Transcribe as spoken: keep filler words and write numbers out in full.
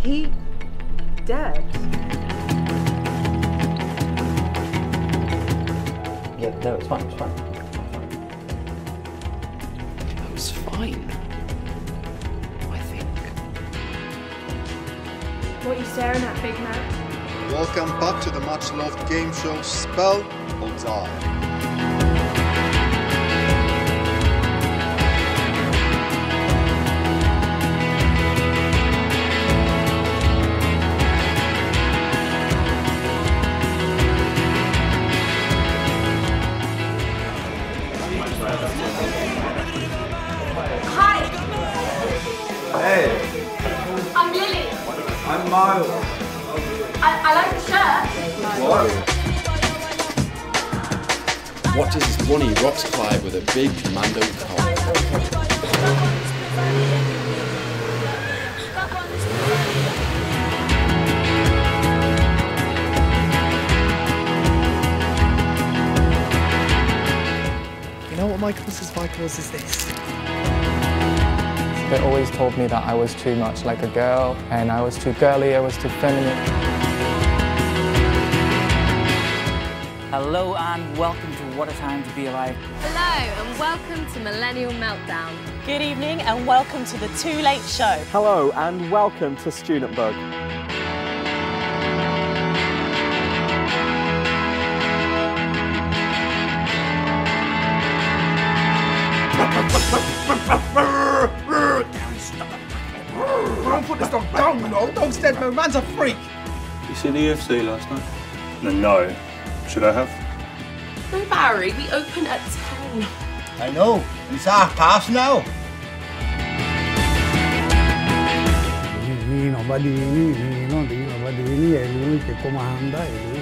he dead? Yeah, no, it's fine, it's fine. I was fine. I think. What are you staring at, big man? Welcome back to the much-loved game show Spell or Die. Hi! Hey, I'm Lily. I'm Miles. I, I like the shirt. What? Watches this bunny rocks climb with a big commando collar. You know what my closest vibe was is this. They always told me that I was too much like a girl, and I was too girly, I was too feminine. Hello and welcome to What a Time to Be Alive. Hello and welcome to Millennial Meltdown. Good evening and welcome to the Too Late Show. Hello and welcome to Student Bug. Don't put this dog down, you know. Dog's dead, no man's a freak. You see the U F C last night? No, no. Should I have? No, Barry, we open at ten. I know, it's half past now. Nino Badini, Nino Dino Badini è lui che comanda, è lui